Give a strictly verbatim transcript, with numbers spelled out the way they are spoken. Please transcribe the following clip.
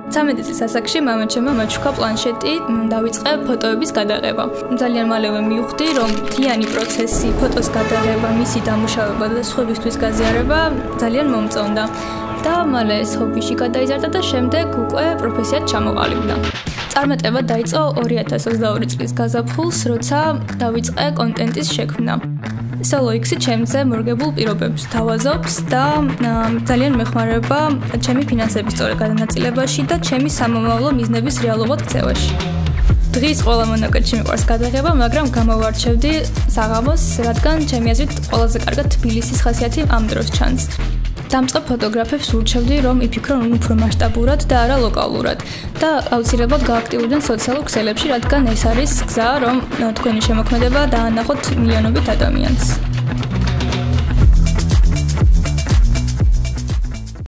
ცამეტი წლის ასაკში მამაჩემმა მოჩუქა პლანშეტი, დავიწყე ფოტოების გადაღება. ძალიან მალევე მივხვდი, რომ მთლიანი პროცესი, ფოტოს გადაღება, მისი დამუშავება და სხვებისთვის გაზიარება ძალიან მომწონდა. და მალე ეს ჰობიში გადაიზარდა და შემდეგ უკვე პროფესიად ჩამოყალიბდა. წარმატება დაიწყო ორი ათას ოცდაორი წლის გაზაფხულს, როცა დავიწყე კონტენტის შექმნა. SoloX ჩემზე მორგებულ პირობებს თავაზობს და ძალიან მეხმარება ჩემი ფინანსების სწორ გადანაწილებაში და ჩემი სამომავლო მიზნების რეალობად ქცევაში. დღის ყველა მონაკეთში მიყვარს გადაღება, მაგრამ გამოვარჩევდი საღამოს, რადგან ჩემი აზრით ყველაზე კარგად თბილისის ხასიათი ამ დროს ჩანს. დამწყებ ფოტოგრაფებს ურჩევდი, რომ იფიქრონ უფრო მასშტაბურად და არა ლოკალურად და აუცილებლად გააქტიურდნენ სოციალურ ქსელებში, რადგან ეს არის გზა, რომ თქვენი შემოქმედება დაანახოთ მილიონობით ადამიანს.